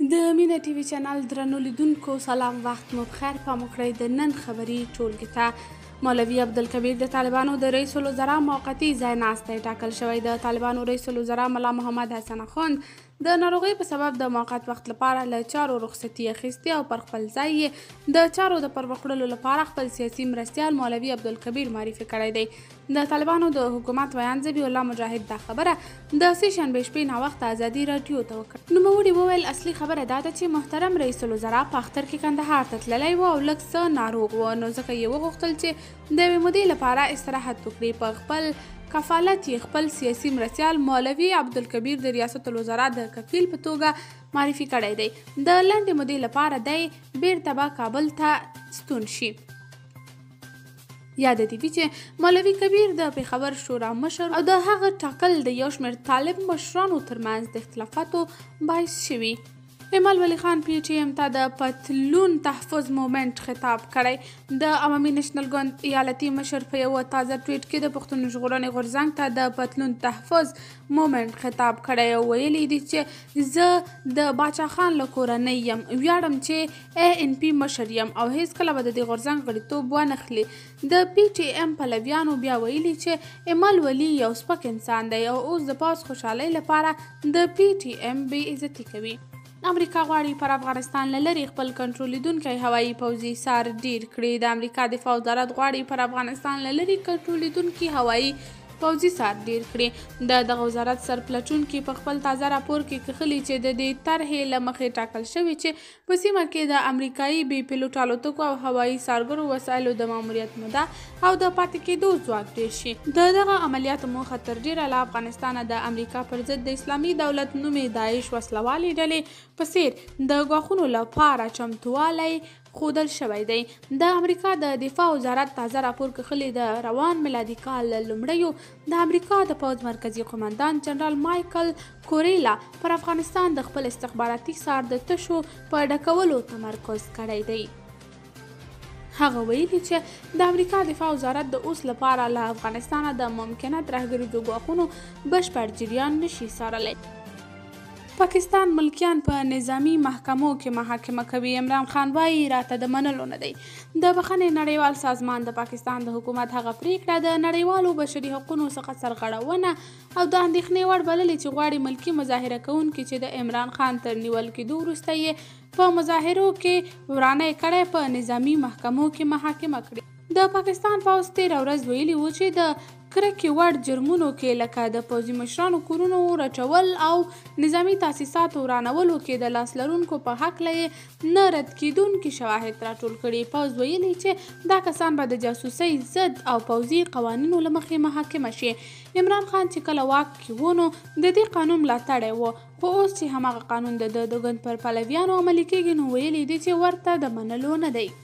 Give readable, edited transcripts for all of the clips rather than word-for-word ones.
د مینه ټي وي چینل درنو لیدونکو سلام، وخت مو بخیر. پام وکړئ د نن خبري ټولګي ته. مولوي عبدالکبیر د طالبانو د رئیس الوزرا موقتي ځای ناستی ټاکل شوی. د طالبانو رئیس الوزرا ملا محمد حسن اخوند د ناروغۍ په سبب د موقت وخت لپاره له چارو رخصتي اخیستې او پر خپل ځای یې د چارو د پرمخ وړلو لپاره خپل سیاسي مرستیال مولوي عبدالکبیر معرفي کړی دی. د طالبانو د حکومت ویان ذبیح الله مجاهد دا خبره د سه شنبې شپې ناوخته ازادي راډیو ته وکړه. نوموړي وویل اصلي خبره دا ده چې محترم رئیس الوزرا په اختر کې کندهار ته تللی و او لږ څه ناروغ و، نو ځکه یې وغوښتل چې د یوې مودې لپاره استراحت وکړي. په خپل کفالت یې خپل سیاسي مرستیال مولوي عبدالکبیر د ریاست الوزرا د کفیل په توګه معرفي کړی دی. د لنډې مودې لپاره دی بیرته به کابل ته ستون شي. یاد دې وي چې مولوي کبیر د پېښور شورا مشر او د هغه ټاکل د یو شمېر طالب مشرانو ترمنځ د اختلافاتو باعث شوي. امال ولی خان پی ټي ایم ته د پتلون تحفظ مومنټ خطاب کړی. د عوامي نېشنل ګوند ایالتي مشر په یوه تازه ټویټ کې د پښتون ژغورنې غورځنګ ته د پتلون تحفظ مومنټ خطاب کړی او ویلي دي چې زه د باچا خان له کورنۍ یم، ویاړم چې ANC مشر یم او هیڅکله به د دې غورځنګ غړیتوب وانخلي. د پی ټي ایم پلویانو بیا ویلي چې امال ولی یو سپک انسان دی او اوس د پاس خوشحالۍ لپاره د پی ټي ایم بې عزتي کوي. امریکا غواړي پر افغانستان له لرې خپل کنټرولیدونکی هوایي پوځي سار ډیر کړي. د امریکا دفاع وزارت غواړي پر افغانستان له لرې کنټرولیدونکي هوایي پوځي سار ډیر کړي. د دغه وزارت سرپلټونکي په خپل تازه راپور کې کښلي چې د دې طرحې له مخې ټاکل شوي چې په سیمه کې د امریکایي بې پیلوټ الوتکو او هوایي سارګرو وسایلو د ماموریت موده او د پاتې کېدو ځواک ډیر شي. د دغه عملیاتو موخه تر ډیره له افغانستانه د امریکا پر ضد د اسلامي دولت نومې داعش وسلوالې ډلې په څیر د ګواښونو لپاره چمتووالی ښودل شوی دی. د امریکا د دفاع وزارت تازه راپور کښلي د روان میلادي کال له لومړیو د امریکا د پوځ مرکزي قماندان جنرال مایکل کوریلا پر افغانستان د خپل استخباراتي سار د تشو په ډکولو تمرکز کړی دی. هغه ویلي چې د امریکا دفاع وزارت د اوس لپاره له افغانستانه د ممکنه ترهګریزو ګواښونو بشپړ جریان نشي څارلی. پاکستان ملکیان په نظامی محکمو کې محاکمه کوي. عمران خان وایي راته د منلو نه دی. د بخښنې نړیوال سازمان د پاکستان د حکومت هغه پریکړه د نړیوالو بشري حقوقو څخه سرغړونه او د اندېښنې وړ بللې چې غواړي ملکي مظاهره کوونکي چې د عمران خان تر نیول کېدو وروسته یې په مظاهرو کې ورانی کړی په نظامی محکمو کې محاکمه کړي. د پاکستان پوځ تېره ورځ ویلي و چې د کرکې وړ جرمونو کې لکه د پوځي مشرانو کورونو رټول او نظامي تاسیساتو ورانولو کې د لاس لرونکو په هکله یې نه رد کېدونکي شواهد راټول کړي. پوځ ویلي چې دا کسان به د جاسوسۍ ضد او پوځي قوانینو له مخې محاکمه شي. عمران خان چې کله واک کې و نو د دې قانون ملاتړی و، خو اوس چې هماغه قانون د ګوند پر پلویانو عملي کېږي نو ویلي دي چې ورته د منلو نه دی.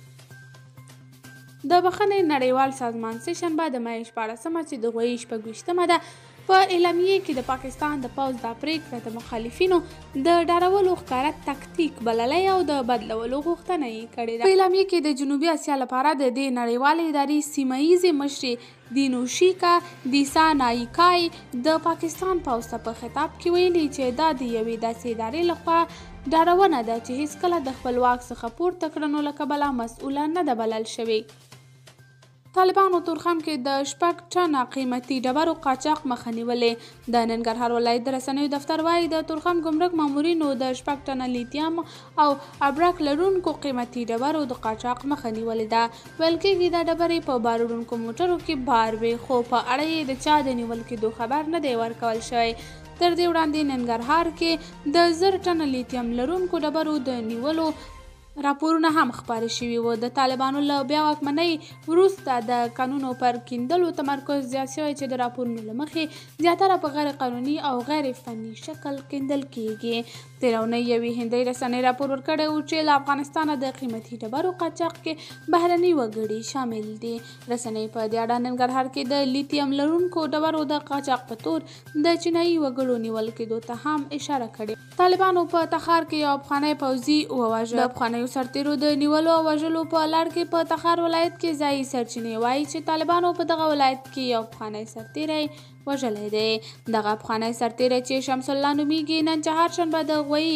د بخښنې نړیوال سازمان سه شنبه د مې 14 چې د غویي 26 ده په اعلامیې کې د پاکستان د پوځ دا پریکړه د مخالفینو د ډارولو ښکاره تکتیک بللی او د بدلولو غوښتنه یې کړې ده. په اعلامیې کې د جنوبي اسیا لپاره د دې نړیوالې ادارې سیمه ییزې مشرې دینوشیکا دیسا نایکای د پاکستان پوځ ته په خطاب کې ویلي چې دا د یوې داسې ادارې لخوا ډارونه ده چې هیڅکله د خپل واک څخه پورته کړنو له کبله مسؤله نه ده بلل شوې. طالبانو تورخم کې د 6 ټنه قیمتي ډبرو قاچاق مخه نیولې. د ننګرهار ولایت د رسنیو دفتر وایي د تورخم ګمرک مامورینو د 6 ټنه لیتیم او ابرک لرونکو قیمتي ډبرو د قاچاق مخه نیولې ده. ویل کېږي دا ډبرې په بار وړونکو موټرو کې بار وې، خو په اړه یې د چا د نیول کېدو خبر نه دی ورکول شوی. تر دې وړاندې ننګرهار کې د 1000 ټنه لیتیم لرونکو ډبرو د نیولو راپورونه هم خپاره شوي وو. د طالبانو له بیا واکمنۍ وروسته د قانونو پر کیندلو تمرکز زیات شوی چې د راپورونو له مخې زیاتره په غیر قانوني او غیر فني شکل کیندل کیږي. تېره اونۍ یوې هندۍ رسنۍ راپور ورکړی و چې له افغانستانه د قیمتي ډبرو قاچاق کې بهرني وګړي شامل دي. رسنۍ په دې اړه ننګرهار کې د لیتیم لرونکو ډبرو د قاچاق په تور د چینایي وګړو نیول کېدو ته هم اشاره کړې. طالبانو په تخار کې یو افغاني پوځي وواژه. د افغاني پخوانیو سرتیرو د نیولو او وژلو په لړ کې په تخار ولایت کې ځایي سرچینې وایي چې طالبانو په دغه ولایت کې یو پخوانی سرتیری وژلی دی. دغه پخوانی سرتیری چې شمس الله نومیږي نن چهارشنبه د غویي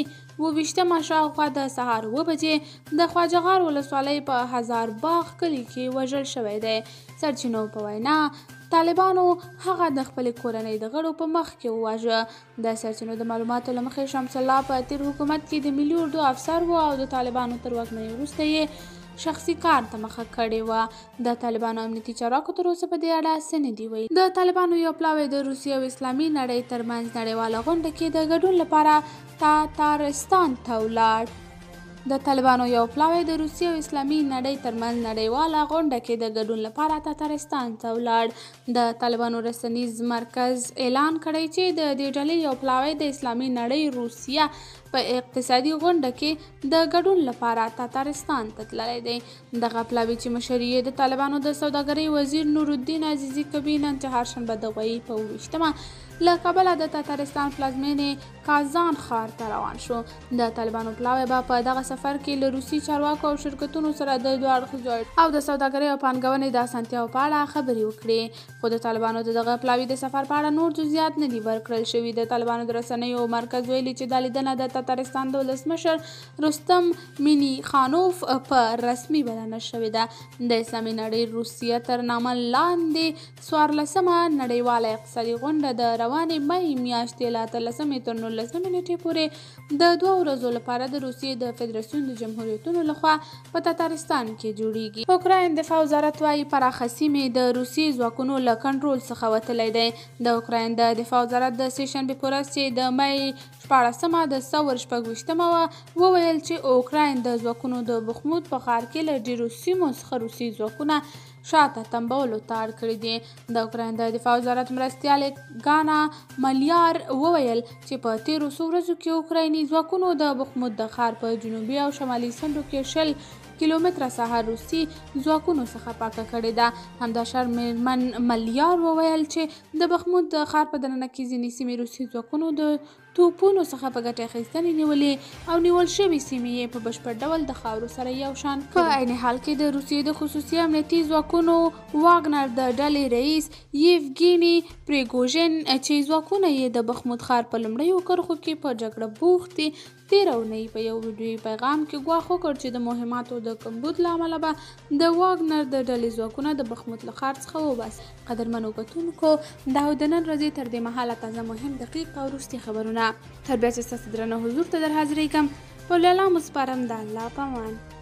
28 شاوخوا د سهار 7 بجې د خواجهغار ولسوالۍ په هزار باغ کلي کې وژل شوی دی. سرچینو په وینا طالبانو هغه د خپلې کورنۍ د غړو په مخ کې وواژه. د سرچینو د معلوماتو له مخې شمس الله په تیر حکومت کې د ملي اردو افسر و او د طالبانو تر واکمنۍ وروسته یې شخصي کار ته مخه کړې وه. د طالبانو امنیتي چارواکو تر اوسه په دې اړه څه نه دي ویلي. د طالبانو یو پلاوی د روسیې او اسلامي نړۍ ترمنځ نړیواله غونډه کې د ګډون لپاره تاتارستان ته ولاړ. د طالبانو یو پلاوی د روسیې او اسلامي نړۍ ترمنځ نړیواله غونډه کې د ګډون لپاره تاتارستان ته ولاړ. د طالبانو رسنیز مرکز اعلان کړی چې د دې ډلې یو پلاوی د اسلامي نړۍ روسیه په اقتصادي غونډه کې د ګډون لپاره تاتارستان ته تللی دی. دغه پلاوي چې مشر یې د طالبانو د سوداګرۍ وزیر نورالدین عزیزي کوي نن چهارشنبه د غویي په 28 له کابله د تاتارستان پلازمینې کازان ښار ته روان شو. د طالبانو پلاوی به په دغه سفر کې له روسي چارواکو او شرکتونو سره د دوه اړخیزو او د سوداګرۍ او پانګونې د اسانتیاو په اړه خبرې وکړي. خو د طالبانو د دغه پلاوي د سفر په اړه نور جزئیات نه دي ورکړل شوي. د طالبانو د رسنیو مرکز ویلي چې دا لیدنه د تاتارستان د ولسمشر رستم مینیخانوف په رسمي بلنه شوې ده. د اسلامي نړۍ روسیه تر نامه لاندې 14مه نړیواله اقتصادي غونډه د روانې مۍ میاشتې له 13 تر 19 نیټې پورې د 2 ورځو لپاره د روسیې د فدراسیون د جمهوریتونو لخوا په تاتارستان کې جوړیږي. اوکراین دفاع وزارت وايي پراخه سیمې د روسي ځواکونو له کنټرول څخه وتلی دی. د اوکراین د دفاع وزارت د سې شنبې په ورځ چې د مۍ 14مه د 126مه وویل چې اوکراین د ځواکونو د بخمود په ښار کې له ډیرو سیمو څخه روسي ځواکونه شاته تمبولو ته اړ کړي دي. د اوکراین د دفاع وزارت مرستیال ګانا ملیار وویل چې په تیرو څو ورځو کې اوکرایني ځواکونو د بخمود د ښار په جنوبي او شمالي څنډو کې 10 کیلومتره ساحه روسي ځواکونو څخه پاکه کړې ده. همداشان میرمن ملیار وویل چې د بخمود د ښار په دننه کې ځینې سیمې روسي ځواکونو د توپونو څخه په ګټې اخیستنې نیولې او نیول شوې سیمې یې په بشپړ ډول د خاورو سره یو شان کړي. په عین حال کې د روسیې د خصوصي امنیتي ځواکونو واګنر د ډلې رئیس یevګیني پریګوژن چې ځواکونه یې د بخمود ښار په لومړیو کرښو کې په جګړه بوخت دي تېره اونۍ په یو ویډیویي پیغام کې ګواښ وکړ چې د مهماتو د کمبود له امله به د واګنر د ډلې ځواکونه د بخمود له ښار څخه وباسي. قدرمنو کتونکو دا د نن ورځې تر دې مهاله تازه مهم دقیق او وروستي خبرونه تر بیا چې ستاسو درنه حضور ته در حاضرېږم په الله مو سپارم. د الله په امان.